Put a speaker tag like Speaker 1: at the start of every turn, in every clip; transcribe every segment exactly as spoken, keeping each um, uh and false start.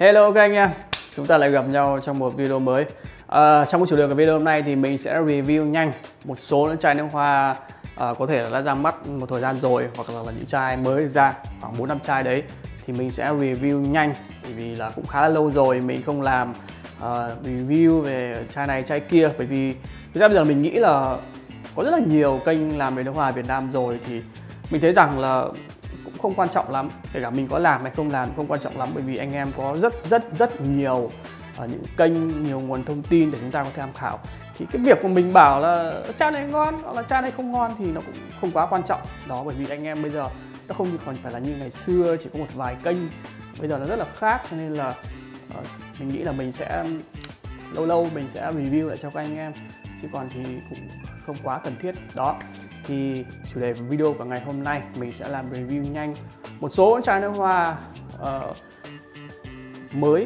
Speaker 1: Hello các anh em, chúng ta lại gặp nhau trong một video mới. à, Trong cái chủ đề của video hôm nay thì mình sẽ review nhanh một số những chai nước hoa à, có thể là đã ra mắt một thời gian rồi, hoặc là, là những chai mới ra khoảng bốn năm chai đấy. Thì mình sẽ review nhanh, bởi vì là cũng khá là lâu rồi mình không làm uh, review về chai này chai kia. Bởi vì thực ra bây giờ mình nghĩ là có rất là nhiều kênh làm về nước hoa Việt Nam rồi, thì mình thấy rằng là cũng không quan trọng lắm, kể cả mình có làm hay không làm không quan trọng lắm, bởi vì anh em có rất rất rất nhiều ở những kênh, nhiều nguồn thông tin để chúng ta có thể tham khảo. Thì cái việc của mình bảo là chai này ngon hoặc là chai này không ngon thì nó cũng không quá quan trọng đó, bởi vì anh em bây giờ nó không còn phải là như ngày xưa chỉ có một vài kênh, bây giờ nó rất là khác, cho nên là uh, mình nghĩ là mình sẽ lâu lâu mình sẽ review lại cho các anh em, chứ còn thì cũng không quá cần thiết đó. Thì chủ đề của video của ngày hôm nay mình sẽ làm review nhanh một số chai nước hoa uh, mới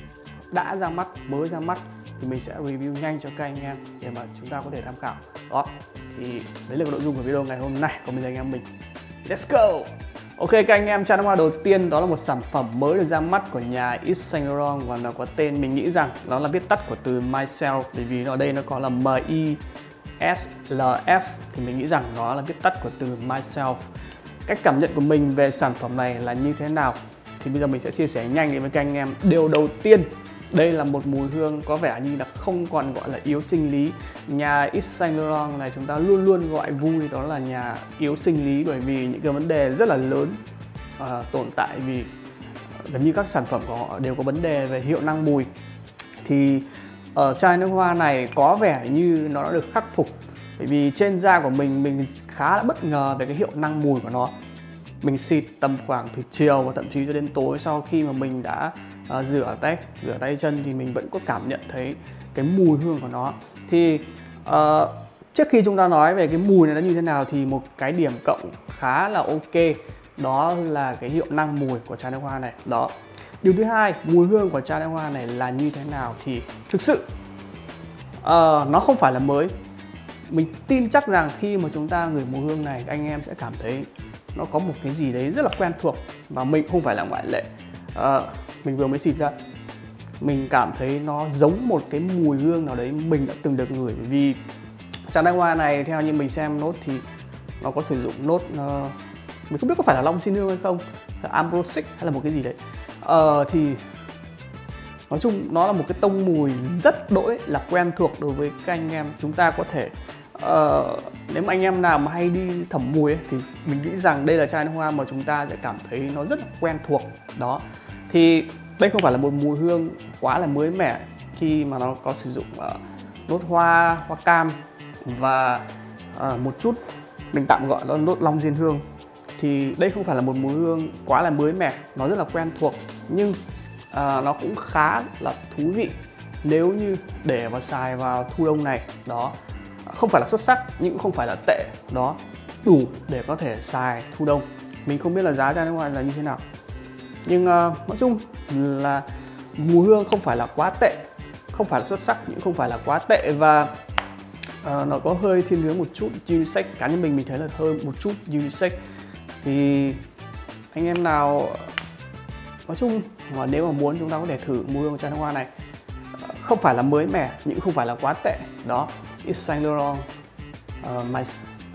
Speaker 1: đã ra mắt, mới ra mắt thì mình sẽ review nhanh cho các anh em để mà chúng ta có thể tham khảo đó. Thì đấy là nội dung của video ngày hôm nay. Còn bây giờ anh em mình let's go. Ok các anh em, chai nước hoa đầu tiên đó là một sản phẩm mới được ra mắt của nhà Yves Saint Laurent, và nó có tên, mình nghĩ rằng nó là viết tắt của từ myself, bởi vì ở đây nó có là M I S L F, thì mình nghĩ rằng nó là viết tắt của từ myself. Cách cảm nhận của mình về sản phẩm này là như thế nào thì bây giờ mình sẽ chia sẻ nhanh với các anh em. Điều đầu tiên, đây là một mùi hương có vẻ như là không còn gọi là yếu sinh lý. Nhà Yves Saint Laurent này chúng ta luôn luôn gọi vui đó là nhà yếu sinh lý, bởi vì những cái vấn đề rất là lớn uh, tồn tại, vì gần như các sản phẩm của họ đều có vấn đề về hiệu năng mùi. Thì ở chai nước hoa này có vẻ như nó đã được khắc phục, bởi vì trên da của mình mình khá là bất ngờ về cái hiệu năng mùi của nó. Mình xịt tầm khoảng từ chiều và thậm chí cho đến tối, sau khi mà mình đã uh, rửa tay rửa tay chân thì mình vẫn có cảm nhận thấy cái mùi hương của nó. Thì uh, trước khi chúng ta nói về cái mùi này nó như thế nào thì một cái điểm cộng khá là ok đó là cái hiệu năng mùi của chai nước hoa này đó. Điều thứ hai, mùi hương của chai nước hoa này là như thế nào thì thực sự uh, nó không phải là mới. Mình tin chắc rằng khi mà chúng ta ngửi mùi hương này, anh em sẽ cảm thấy nó có một cái gì đấy rất là quen thuộc, và mình không phải là ngoại lệ. uh, Mình vừa mới xịt ra, mình cảm thấy nó giống một cái mùi hương nào đấy mình đã từng được ngửi. Bởi vì chai nước hoa này theo như mình xem nốt thì nó có sử dụng nốt uh, mình không biết có phải là long xin hương hay không, là ambrosic hay là một cái gì đấy. Uh, thì nói chung nó là một cái tông mùi rất đỗi là quen thuộc đối với các anh em. Chúng ta có thể uh, nếu mà anh em nào mà hay đi thẩm mùi ấy, thì mình nghĩ rằng đây là chai nước hoa mà chúng ta sẽ cảm thấy nó rất là quen thuộc đó. Thì đây không phải là một mùi hương quá là mới mẻ khi mà nó có sử dụng uh, nốt hoa, hoa cam và uh, một chút mình tạm gọi nó nốt long diên hương. Thì đây không phải là một mùi hương quá là mới mẻ, nó rất là quen thuộc, nhưng uh, nó cũng khá là thú vị nếu như để vào xài vào thu đông này đó. Không phải là xuất sắc nhưng cũng không phải là tệ đó, đủ để có thể xài thu đông. Mình không biết là giá chai nước hoa là như thế nào, nhưng uh, nói chung là mùi hương không phải là quá tệ, không phải là xuất sắc nhưng không phải là quá tệ, và uh, nó có hơi thiên hướng một chút unisex. Cá nhân mình mình thấy là hơi một chút unisex. Thì anh em nào nói chung mà nếu mà muốn chúng ta có thể thử mùi hương chai nước hoa này, không phải là mới mẻ nhưng không phải là quá tệ đó. Yves Saint Laurent uh, my,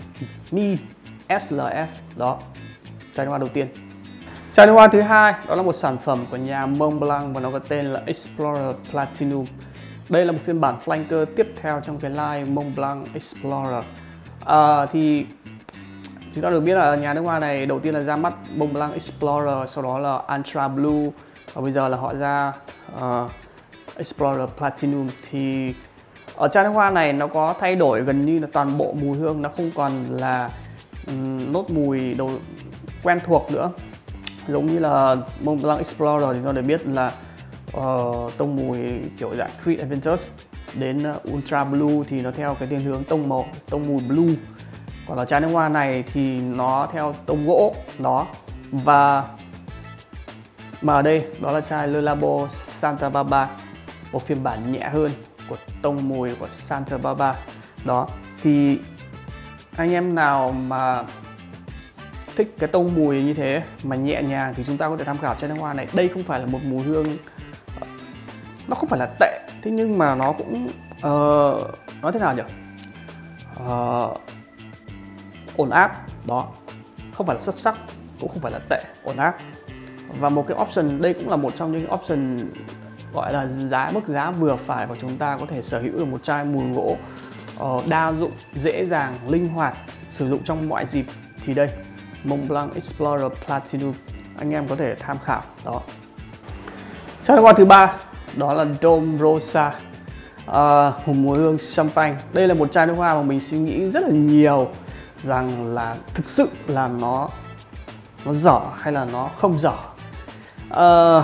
Speaker 1: Me S L F đó, chai nước hoa đầu tiên. Chai nước hoa thứ hai đó là một sản phẩm của nhà Montblanc và nó có tên là Explorer Platinum. Đây là một phiên bản flanker tiếp theo trong cái line Montblanc Explorer. uh, Thì chúng ta được biết là nhà nước hoa này đầu tiên là ra mắt Montblanc Explorer, sau đó là Ultra Blue, và bây giờ là họ ra uh, Explorer Platinum. Thì ở chai nước hoa này nó có thay đổi gần như là toàn bộ mùi hương, nó không còn là um, nốt mùi đầu quen thuộc nữa. Giống như là Montblanc Explorer thì chúng ta được biết là uh, tông mùi kiểu dạng Creed Adventures, đến uh, Ultra Blue thì nó theo cái thiên hướng tông màu, tông mùi blue. Còn ở chai nước hoa này thì nó theo tông gỗ đó. Và mà ở đây đó là chai Le Labo Santa Barbara, một phiên bản nhẹ hơn của tông mùi của Santa Barbara đó. Thì anh em nào mà thích cái tông mùi như thế mà nhẹ nhàng thì chúng ta có thể tham khảo chai nước hoa này. Đây không phải là một mùi hương nó không phải là tệ, thế nhưng mà nó cũng uh, nói thế nào nhỉ, uh, ổn áp đó, không phải là xuất sắc cũng không phải là tệ, ổn áp. Và một cái option, đây cũng là một trong những option gọi là giá mức giá vừa phải và chúng ta có thể sở hữu được một chai mùi gỗ uh, đa dụng, dễ dàng, linh hoạt, sử dụng trong mọi dịp. Thì đây, Montblanc Explorer Platinum, anh em có thể tham khảo đó. Chai nước hoa thứ ba đó là Dom Rosa, uh, một mùi hương champagne. Đây là một chai nước hoa mà mình suy nghĩ rất là nhiều rằng là thực sự là nó nó dở hay là nó không dở. Uh,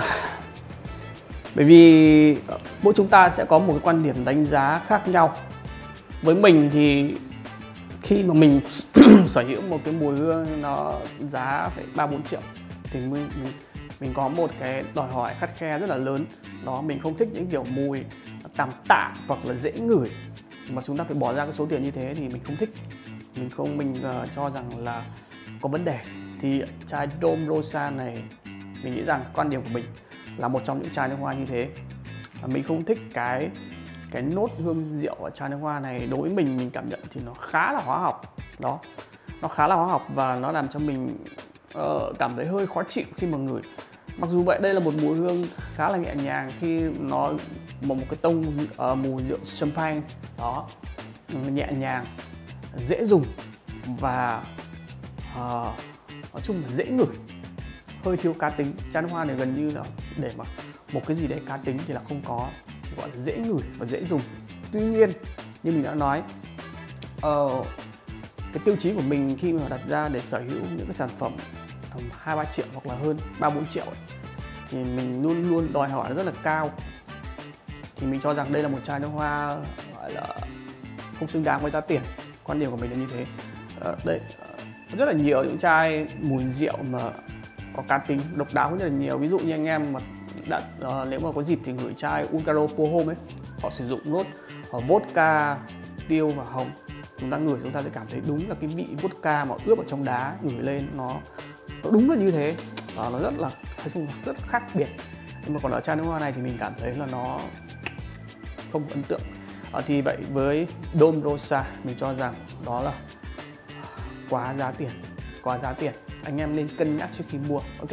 Speaker 1: bởi vì mỗi chúng ta sẽ có một cái quan điểm đánh giá khác nhau. Với mình thì khi mà mình sở hữu một cái mùi hương nó giá phải ba bốn triệu thì mình, mình mình có một cái đòi hỏi khắt khe rất là lớn đó. Mình không thích những kiểu mùi tạm tạ hoặc là dễ ngửi mà chúng ta phải bỏ ra cái số tiền như thế thì mình không thích. Mình không mình uh, cho rằng là có vấn đề. Thì chai Dom Rosa này mình nghĩ rằng quan điểm của mình là một trong những chai nước hoa như thế. Mình không thích cái cái nốt hương rượu ở chai nước hoa này. Đối với mình, mình cảm nhận thì nó khá là hóa học đó, nó khá là hóa học và nó làm cho mình uh, cảm thấy hơi khó chịu khi mà ngửi. Mặc dù vậy đây là một mùi hương khá là nhẹ nhàng khi nó một, một cái tông uh, mùi rượu champagne đó, nhẹ nhàng, dễ dùng và uh, nói chung là dễ ngửi, hơi thiếu cá tính. Chai nước hoa này gần như là để mà một cái gì đấy cá tính thì là không có, chỉ gọi là dễ ngửi và dễ dùng. Tuy nhiên như mình đã nói, uh, cái tiêu chí của mình khi mà đặt ra để sở hữu những cái sản phẩm tầm hai ba triệu hoặc là hơn ba bốn triệu ấy, thì mình luôn luôn đòi hỏi rất là cao. Thì mình cho rằng đây là một chai nước hoa gọi là không xứng đáng với giá tiền. Quan điểm của mình là như thế. Uh, đây uh, rất là nhiều những chai mùi rượu mà có cá tính độc đáo rất là nhiều. Ví dụ như anh em mà đã, uh, nếu mà có dịp thì ngửi chai Ungaro Pohom ấy, họ sử dụng nốt uh, vodka, tiêu và hồng. Chúng ta ngửi chúng ta sẽ cảm thấy đúng là cái vị vodka mà ướp ở trong đá, ngửi lên nó nó đúng là như thế. Và nó rất là nói chung là rất khác biệt. Nhưng mà còn ở chai nước hoa này thì mình cảm thấy là nó không ấn tượng. À, thì vậy với Dom Rosa mình cho rằng đó là quá giá tiền, quá giá tiền. Anh em nên cân nhắc trước khi mua. Ok.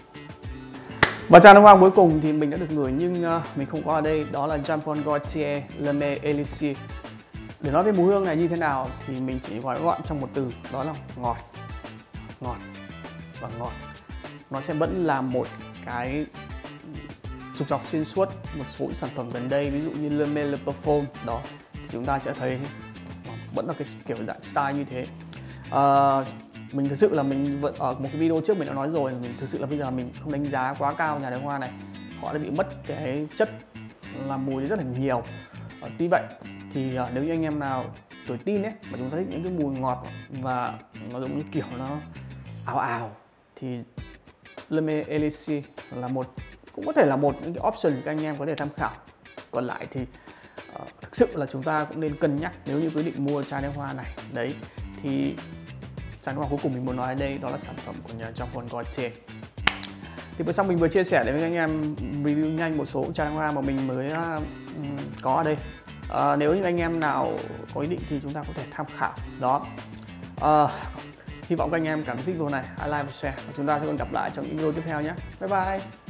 Speaker 1: Và chai nước hoa cuối cùng thì mình đã được ngửi nhưng uh, mình không có ở đây, đó là Jean Paul Gaultier Le Mai Elixir. Để nói về mùi hương này như thế nào thì mình chỉ gói gọn trong một từ, đó là ngọt, ngọt và ngọt. Nó sẽ vẫn là một cái trục dọc xuyên suốt một số sản phẩm gần đây, ví dụ như Le Mai Le Parfum đó, thì chúng ta sẽ thấy vẫn là cái kiểu dạng style như thế. Uh, mình thực sự là mình vẫn ở một cái video trước mình đã nói rồi, mình thực sự là bây giờ mình không đánh giá quá cao nhà nước hoa này. Họ đã bị mất cái chất làm mùi rất là nhiều. Uh, tuy vậy thì uh, nếu như anh em nào tuổi teen ấy mà chúng ta thích những cái mùi ngọt và nó giống như kiểu nó ảo ảo thì Le Mai Elixir là một, cũng có thể là một những cái option các anh em có thể tham khảo. Còn lại thì uh, thực sự là chúng ta cũng nên cân nhắc nếu như quyết định mua chai nước hoa này. Đấy thì chai nước hoa cuối cùng mình muốn nói ở đây đó là sản phẩm của nhà Jean Paul Gaultier. Thì vừa xong mình vừa chia sẻ để với anh em review nhanh một số chai nước hoa mà mình mới uh, có ở đây. Uh, nếu như anh em nào có ý định thì chúng ta có thể tham khảo đó. Uh, hy vọng các anh em cảm thấy thích video này, hãy like và share. Và chúng ta sẽ còn gặp lại trong những video tiếp theo nhé. Bye bye.